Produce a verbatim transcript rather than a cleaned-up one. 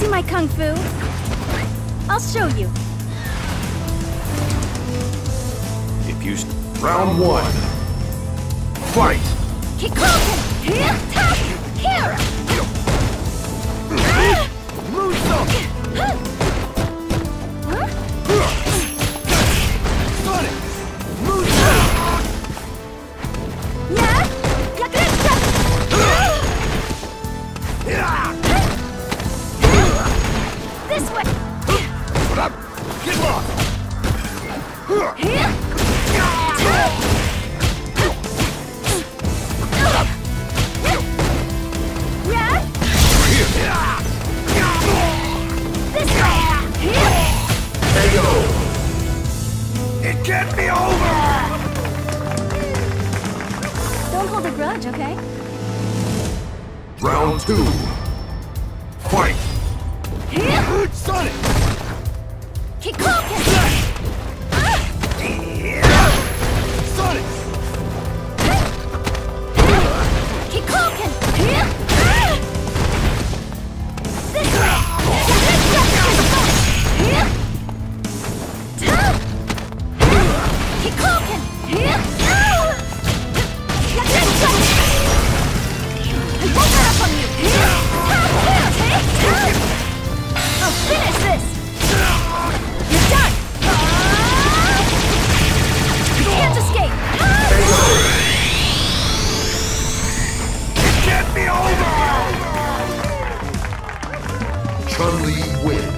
seen my kung fu. I'll show you. If you... Round one. Fight! Kikoken! Here! Ta! Here! Muso! Sonic! Muso! Yeah! Yakuza! This way! Get lost! Here! Yeah! This way! Here! K O! It can't be over! Don't hold a grudge, okay? Round two. Fight! Here! Sonic! Kikoken! Sonic! Kikoken! Here! This way! Here! Kikoken! Here! I won't let up on you! Here! I'll finish this! You're done! You can't escape! It can't be over! Chun-Li wins.